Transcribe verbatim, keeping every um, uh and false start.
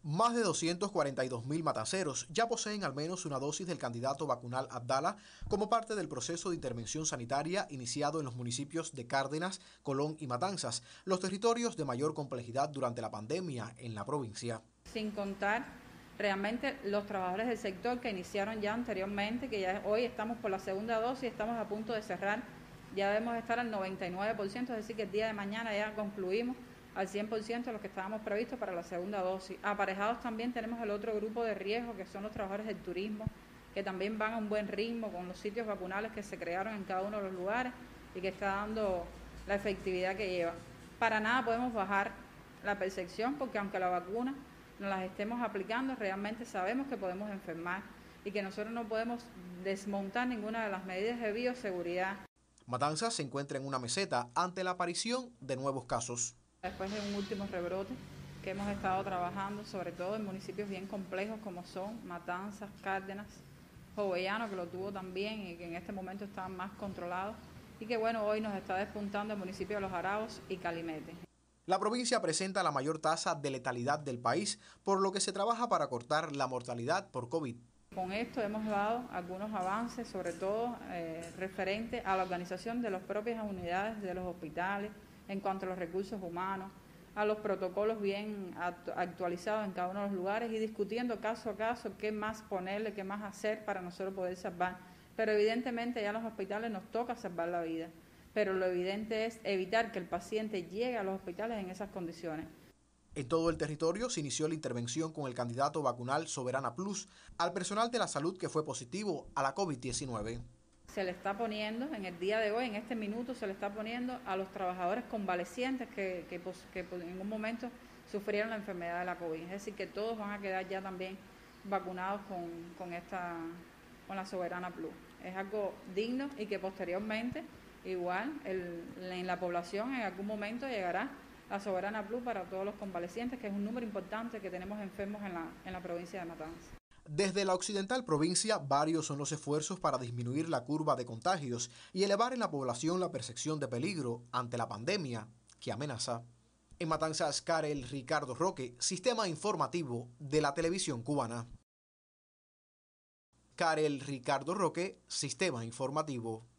Más de doscientos cuarenta y dos mil matanceros ya poseen al menos una dosis del candidato vacunal Abdala como parte del proceso de intervención sanitaria iniciado en los municipios de Cárdenas, Colón y Matanzas, los territorios de mayor complejidad durante la pandemia en la provincia. Sin contar realmente los trabajadores del sector que iniciaron ya anteriormente, que ya hoy estamos por la segunda dosis, estamos a punto de cerrar, ya debemos estar al noventa y nueve por ciento, es decir que el día de mañana ya concluimos al cien por ciento de los que estábamos previstos para la segunda dosis. Aparejados también tenemos el otro grupo de riesgo, que son los trabajadores del turismo, que también van a un buen ritmo con los sitios vacunales que se crearon en cada uno de los lugares y que está dando la efectividad que lleva. Para nada podemos bajar la percepción, porque aunque la vacuna nos las estemos aplicando, realmente sabemos que podemos enfermar y que nosotros no podemos desmontar ninguna de las medidas de bioseguridad. Matanzas se encuentra en una meseta ante la aparición de nuevos casos. Después de un último rebrote que hemos estado trabajando, sobre todo en municipios bien complejos como son Matanzas, Cárdenas, Jovellanos, que lo tuvo también y que en este momento están más controlados, y que bueno, hoy nos está despuntando el municipio de Los Aravos y Calimete. La provincia presenta la mayor tasa de letalidad del país, por lo que se trabaja para cortar la mortalidad por COVID. Con esto hemos dado algunos avances, sobre todo eh, referente a la organización de las propias unidades de los hospitales, en cuanto a los recursos humanos, a los protocolos bien actualizados en cada uno de los lugares y discutiendo caso a caso qué más ponerle, qué más hacer para nosotros poder salvar. Pero evidentemente ya en los hospitales nos toca salvar la vida, pero lo evidente es evitar que el paciente llegue a los hospitales en esas condiciones. En todo el territorio se inició la intervención con el candidato vacunal Soberana Plus al personal de la salud que fue positivo a la COVID diecinueve. Se le está poniendo, en el día de hoy, en este minuto, se le está poniendo a los trabajadores convalecientes que, que, que en un momento sufrieron la enfermedad de la COVID. Es decir, que todos van a quedar ya también vacunados con, con, esta, con la Soberana Plus. Es algo digno y que posteriormente, igual, el, en la población en algún momento llegará la Soberana Plus para todos los convalecientes, que es un número importante que tenemos enfermos en la, en la provincia de Matanzas. Desde la occidental provincia, varios son los esfuerzos para disminuir la curva de contagios y elevar en la población la percepción de peligro ante la pandemia que amenaza. En Matanzas, Karel Ricardo Roque, Sistema Informativo de la Televisión Cubana. Karel Ricardo Roque, Sistema Informativo.